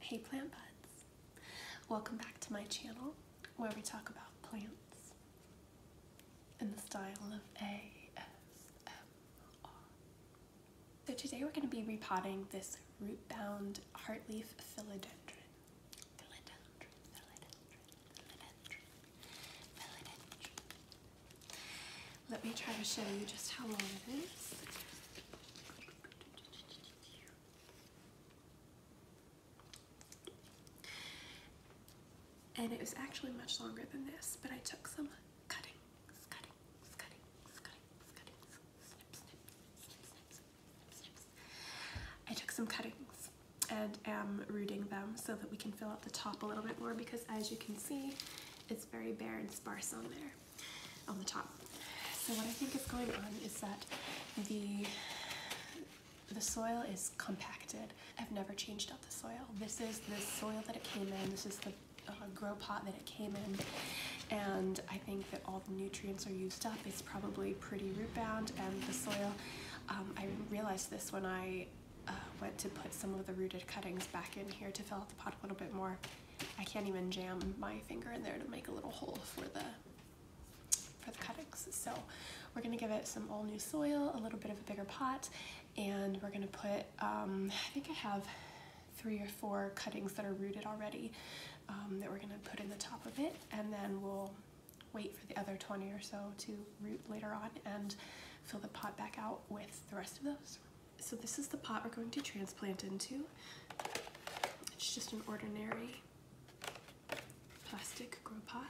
Hey plant buds, welcome back to my channel where we talk about plants in the style of ASMR. So today we're going to be repotting this root-bound heartleaf philodendron. Let me try to show you just how long it is. And it was actually much longer than this, but I took some cuttings. I took some cuttings and am rooting them so that we can fill out the top a little bit more, because as you can see, it's very bare and sparse on there, on the top. So what I think is going on is that the soil is compacted. I've never changed out the soil. This is the soil that it came in. This is the grow pot that it came in, and I think that all the nutrients are used up. It's probably pretty root bound, and the soil, I realized this when I went to put some of the rooted cuttings back in here to fill out the pot a little bit more. I can't even jam my finger in there to make a little hole for the cuttings. So we're going to give it some all new soil, a little bit of a bigger pot, and we're going to put, I think I have 3 or 4 cuttings that are rooted already that we're going to put in the top of it, and then we'll wait for the other 20 or so to root later on and fill the pot back out with the rest of those. So this is the pot we're going to transplant into. It's just an ordinary plastic grow pot.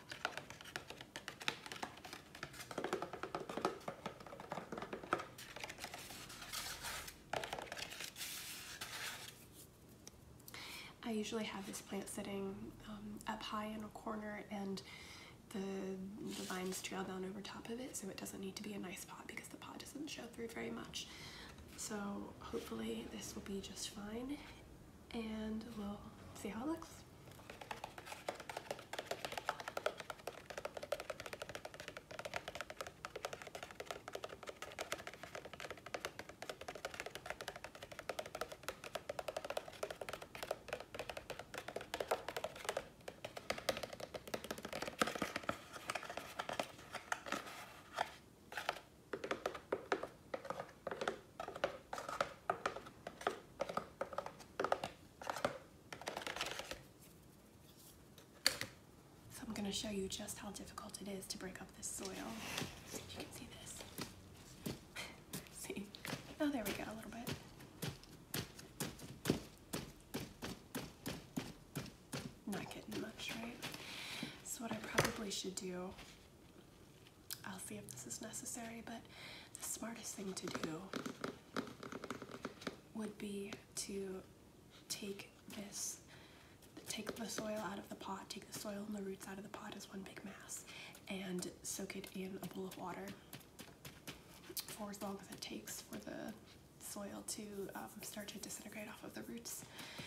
I usually have this plant sitting up high in a corner, and the vines trail down over top of it, so it doesn't need to be a nice pot because the pot doesn't show through very much. So hopefully this will be just fine, and we'll see how it looks. I'm going to show you just how difficult it is to break up this soil. See if you can see this. See? Oh, there we go, a little bit. Not getting much, right? So what I probably should do, I'll see if this is necessary, but the smartest thing to do would be to take the soil out of the pot, take the soil and the roots out of the pot as one big mass, and soak it in a bowl of water for as long as it takes for the soil to start to disintegrate off of the roots.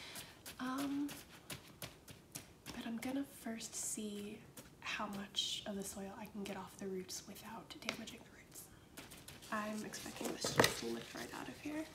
But I'm gonna first see how much of the soil I can get off the roots without damaging the roots. I'm expecting this just to lift right out of here.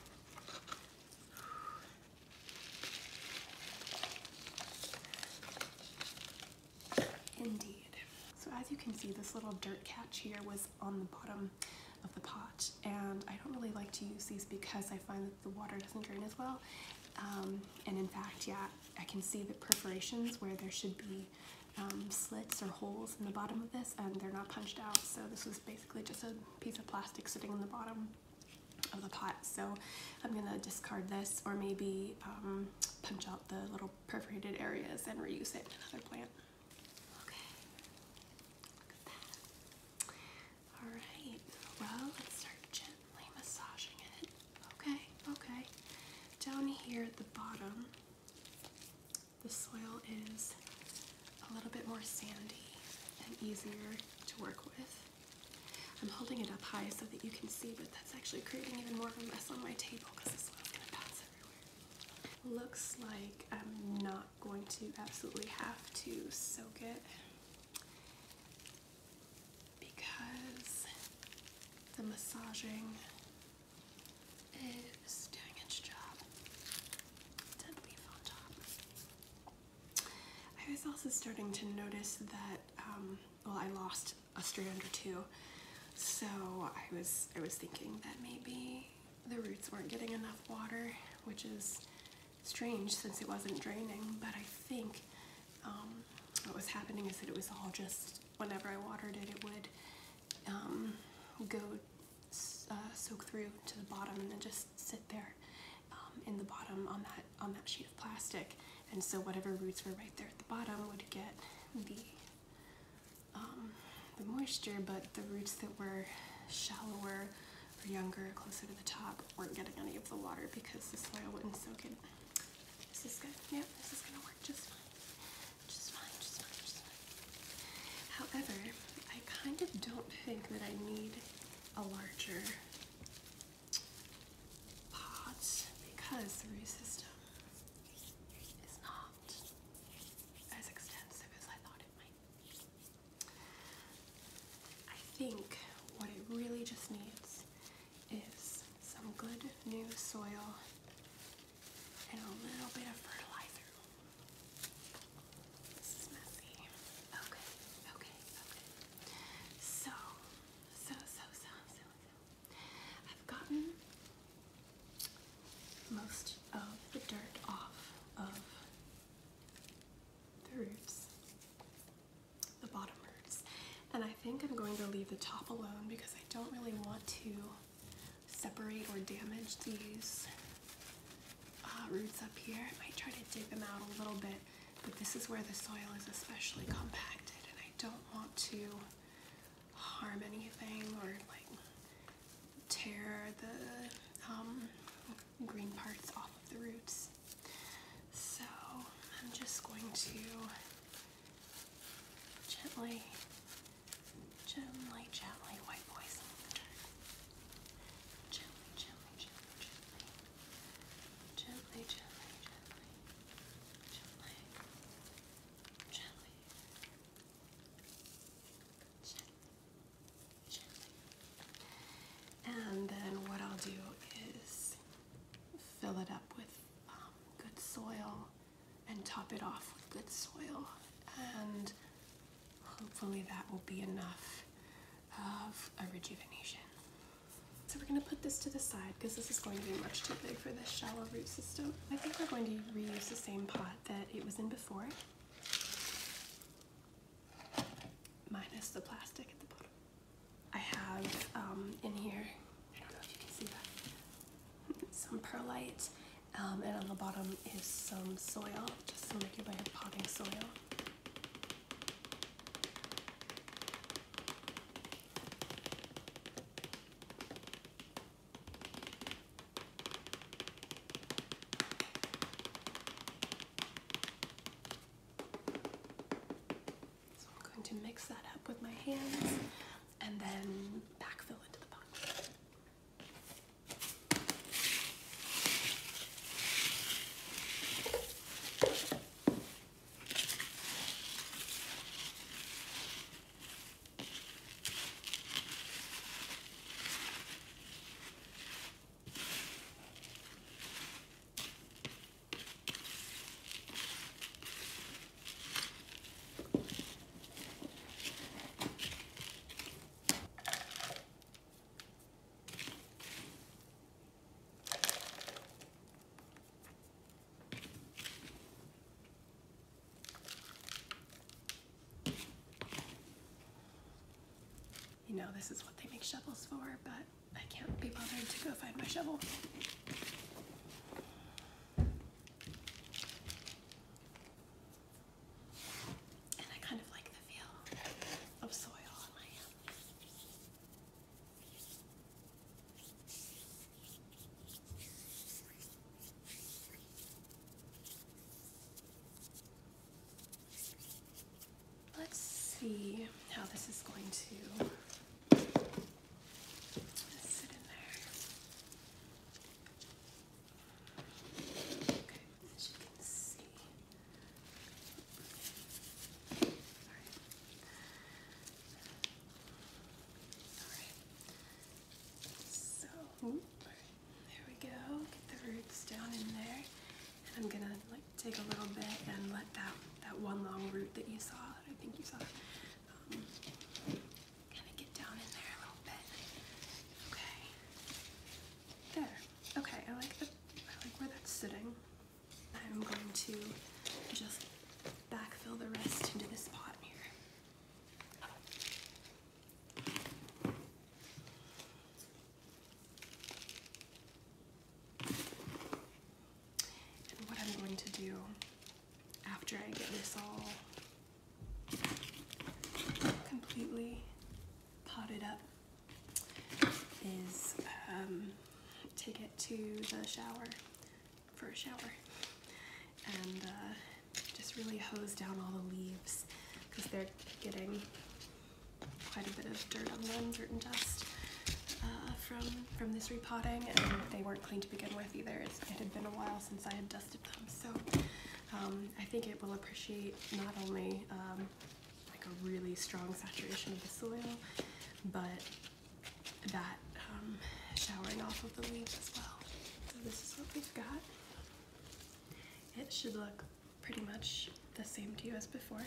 Indeed. So as you can see, this little dirt catch here was on the bottom of the pot, and I don't really like to use these because I find that the water doesn't drain as well. And in fact, yeah, I can see the perforations where there should be slits or holes in the bottom of this, and they're not punched out. So this was basically just a piece of plastic sitting in the bottom of the pot. So I'm gonna discard this, or maybe punch out the little perforated areas and reuse it in another plant. Well, let's start gently massaging it. Okay. Down here at the bottom, the soil is a little bit more sandy and easier to work with. I'm holding it up high so that you can see, but that's actually creating even more of a mess on my table because the soil's gonna bounce everywhere. Looks like I'm not going to absolutely have to soak it, because the massaging is doing its job. Dead leaf on top. is starting to notice that, well, I lost a strand or two, so I was thinking that maybe the roots weren't getting enough water, which is strange since it wasn't draining, but I think what was happening is that it was all just, whenever I watered it, it would go soak through to the bottom and then just sit there in the bottom on that sheet of plastic, and so whatever roots were right there at the bottom would get the moisture, but the roots that were shallower or younger, closer to the top, weren't getting any of the water because the soil wouldn't soak it. This is good. Yeah, this is gonna work just fine. Just fine, just fine, just fine. However, I kind of don't think that I need a larger pot because the root system is not as extensive as I thought it might be. I think what it really just needs is some good new soil and a little bit of fertilizer. This is messy. Okay. So. I've gotten most of the dirt off of the roots, the bottom roots, and I think I'm going to leave the top alone because I don't really want to separate or damage these roots up here. I might try to dig them out a little bit, but this is where the soil is especially compacted, and I don't want to harm anything or like tear the green parts off of the roots. So I'm just going to gently wipe away some of the dirt. Gently. And then what I'll do is fill it up with good soil and top it off with good soil, and hopefully that will be enough of a rejuvenation. So we're going to put this to the side because this is going to be much too big for this shallow root system. I think we're going to reuse the same pot that it was in before, minus the plastic at the bottom. I have in here, I don't know if you can see that, some perlite, and on the bottom is some soil, just some regular potting soil. To mix that up with my hands and then backfill into the pot. You know, this is what they make shovels for, but I can't be bothered to go find my shovel. And I kind of like the feel of soil on my hand. Let's see how this is going to sit in there. Okay, as you can see. Alright. So, there we go. Get the roots down in there. And I'm gonna like take a little bit and let that one long root is take it to the shower for a shower and just really hose down all the leaves because they're getting quite a bit of dirt on them, dirt and dust from this repotting, and they weren't clean to begin with either. It had been a while since I had dusted them, so I think it will appreciate not only like a really strong saturation of the soil, but that showering off of the leaves as well. So this is what we've got. It should look pretty much the same to you as before.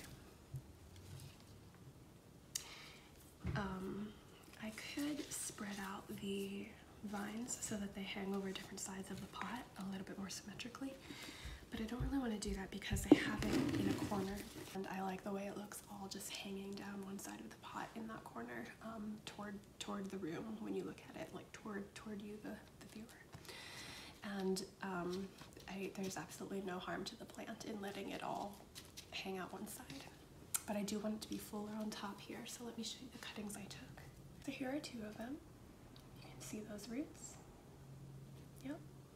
I could spread out the vines so that they hang over different sides of the pot a little bit more symmetrically, but I don't really want to do that because I have it in a corner and I like the way it looks all just hanging down one side of the pot in that corner toward the room when you look at it, like toward you, the viewer. And there's absolutely no harm to the plant in letting it all hang out one side. But I do want it to be fuller on top here, so let me show you the cuttings I took. So here are two of them. You can see those roots. Yep.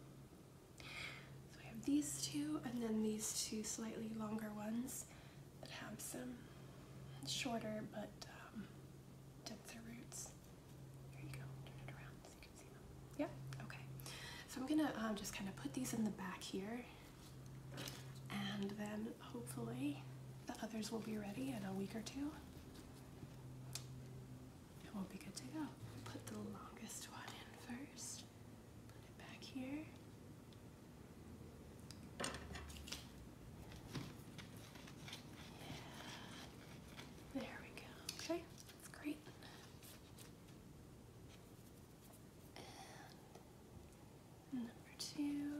So I have these two, and then these two slightly longer ones that have some shorter but denser roots. Here you go, turn it around so you can see them. Yep, okay. So I'm gonna just kind of put these in the back here, and then hopefully the others will be ready in a week or two. And we'll be good to go. Put the longest one in first. Put it back here. Yeah. There we go. Okay, that's great. And number two.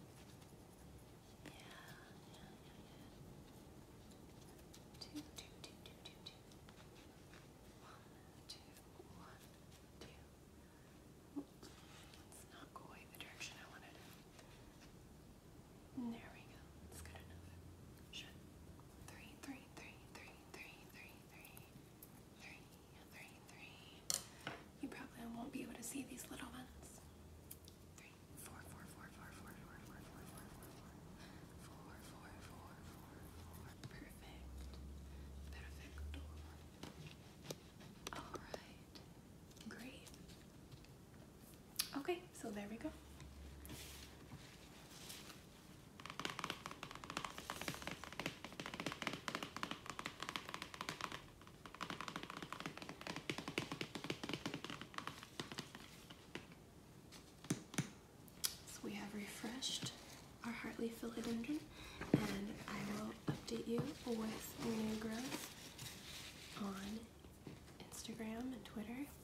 There we go. That's good enough. Shut. 3, 3, 3, 3, 3, 3, 3, 3, 3, 3. You probably won't be able to see these little ones. 3, 4, 4, 4, 4, 4, 4, 4, 4, 4, 4, 4, 4, 4, 4. Perfect. Perfecto. All right. Great. Okay, so there we go. We have refreshed our Heartleaf Philodendron, and I will update you with new growth on Instagram and Twitter